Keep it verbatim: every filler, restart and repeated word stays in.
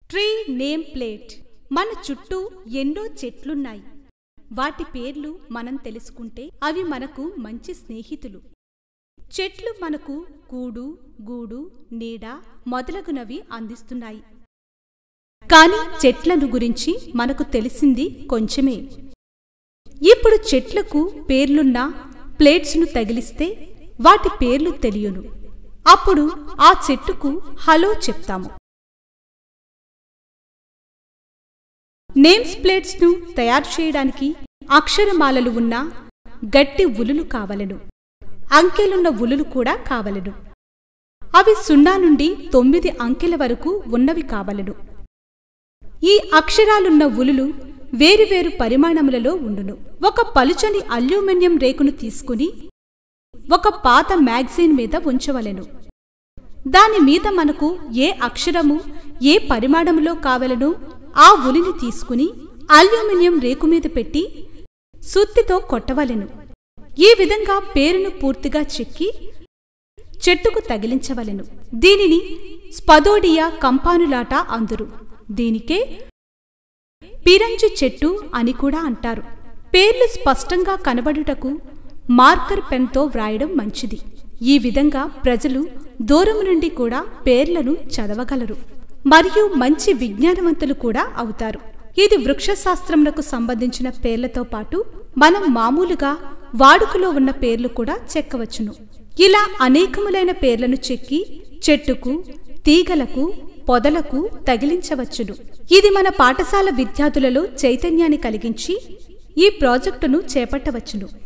Tree name plate. మన చుట్టూ ఎన్నో చెట్లున్నాయి. వాటి పేర్లు మనం తెలుసుకుంటే అవి మనకు మంచి స్నేహితులు. చెట్లు మనకు కూడు, గూడు, నీడ మొదలగునవి అందిస్తున్నాయి. కానీ చెట్లను గురించి మనకు తెలిసింది కొంచెమే. ఇప్పుడు చెట్లకు పేర్లున్న ప్లేట్స్ను తగిలిస్తే వాటి పేర్లు తెలియను. అప్పుడు ఆ చెట్టుకు హలో చెప్తాము. నేమ్స్ ప్లేట్స్ను తయారు చేయడానికి అక్షరమాలలు ఉన్న గట్టి ఉలులు కావలెను. అంకెలున్న ఉలులు కూడా కావలెను. అవి సున్నా నుండి తొమ్మిది అంకెల వరకు ఉన్నవి కావలెను. ఈ అక్షరాలున్న ఉలులు వేరువేరు పరిమాణములలో ఉండును. ఒక పలుచని అల్యూమినియం రేకును తీసుకుని ఒక పాత మ్యాగజైన్ మీద ఉంచవలెను. దాని మీద మనకు ఏ అక్షరము ఏ పరిమాణములో కావలెనో ఆ ఉలిని తీసుకుని అల్యూమినియం రేకు మీద పెట్టి సుత్తితో కొట్టవలెను. ఈ విధంగా పేరును పూర్తిగా చెక్కి చెట్టుకు తగిలించవలెను. దీనిని స్పదోడియా కంపానులాట అందురు. దీనికే పిరంజు చెట్టు అని కూడా అంటారు. పేర్లు స్పష్టంగా కనబడుటకు మార్కర్ పెన్తో వ్రాయడం మంచిది. ఈ విధంగా ప్రజలు దూరం నుండి కూడా పేర్లను చదవగలరు మరియు మంచి విజ్ఞానవంతులు కూడా అవుతారు. ఇది వృక్షశాస్త్రములకు సంబంధించిన పేర్లతో పాటు మనం మామూలుగా వాడుకలో ఉన్న పేర్లు కూడా చెక్కవచ్చును. ఇలా అనేకములైన పేర్లను చెక్కి చెట్టుకు, తీగలకు, పొదలకు తగిలించవచ్చును. ఇది మన పాఠశాల విద్యార్థులలో చైతన్యాన్ని కలిగించి ఈ ప్రాజెక్టును చేపట్టవచ్చును.